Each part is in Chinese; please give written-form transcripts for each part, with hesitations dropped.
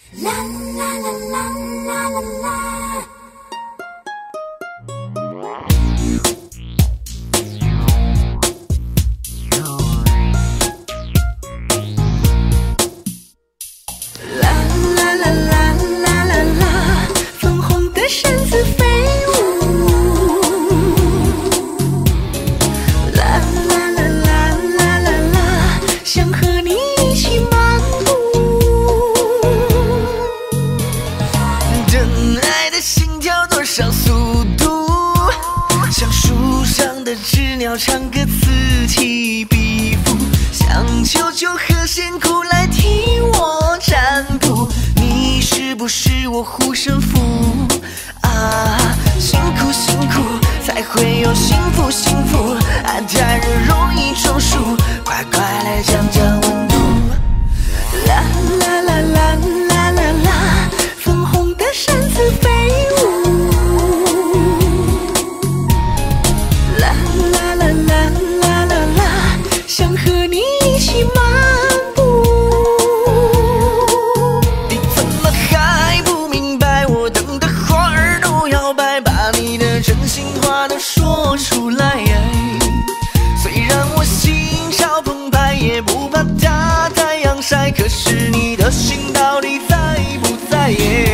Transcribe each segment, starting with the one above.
啦啦啦啦啦啦啦。啦啦啦啦啦啦啦，粉红的扇子飞舞。啦啦啦啦啦啦啦，想和你一起漫步。 真爱的心跳多少速度？像树上的知了唱歌此起彼伏，想求求和弦苦来替我占卜。你是不是我护身符啊？辛苦辛苦才会有幸福幸福，爱太热容易中暑，快快来降降温度。 啦啦啦啦啦啦啦，粉红的扇子飞舞。啦啦啦啦啦啦啦，想和你一起漫步。 你怎么还不明白？我等的花儿都要白，把你的真心话都说出来。虽然我心潮澎湃，也不怕大太阳晒，可是你的心到底在不在？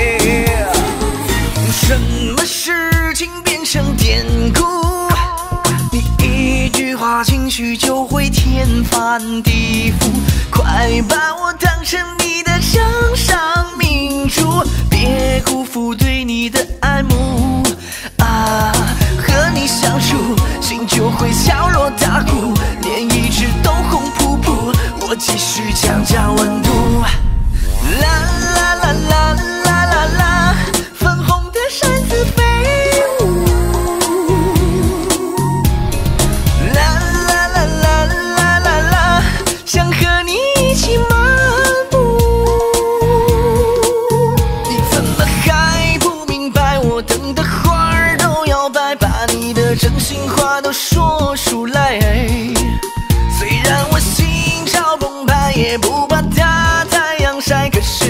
什么事情变成典故？你一句话，情绪就会天翻地覆。快把我当成你的掌上明珠，别辜负对你的爱慕啊！和你相处，心就会敲锣打鼓，连一直都红扑扑。我继续降降温度。啦啦啦啦啦啦啦， 粉红的扇子飞舞。 啦啦啦啦啦啦啦， 想和你一起漫步。 你怎么还不明白？我等的花儿都要白，把你的真心话都说出来。虽然我心潮澎湃，也不怕大太阳晒，可是